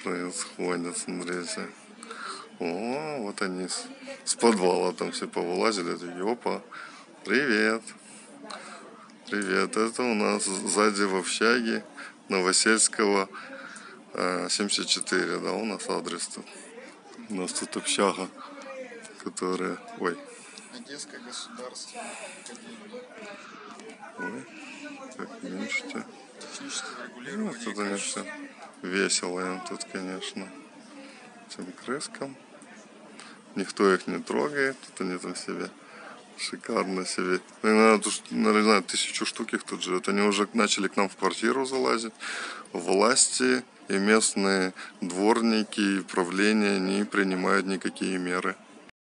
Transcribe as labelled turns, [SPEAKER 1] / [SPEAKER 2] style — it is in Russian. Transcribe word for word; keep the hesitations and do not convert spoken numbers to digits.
[SPEAKER 1] происходит, смотрите. О, вот они с, с подвала там все повылазили. Ёпа, привет. Привет, это у нас сзади в общаге Новосельского семьдесят четыре, да, у нас адрес тут. У нас тут общага, которая... Ой.
[SPEAKER 2] Одесская государственная академия.
[SPEAKER 1] Ой, так, меньше-то.
[SPEAKER 2] Техническое регулирование.
[SPEAKER 1] Ну, тут они все весело им тут, конечно. Этим крыскам. Никто их не трогает, тут они там себе шикарно себе. Наверное, тут, не знаю, тысячу штук их тут живет. Они уже начали к нам в квартиру залазить. Власти и местные дворники и правления не принимают никакие меры.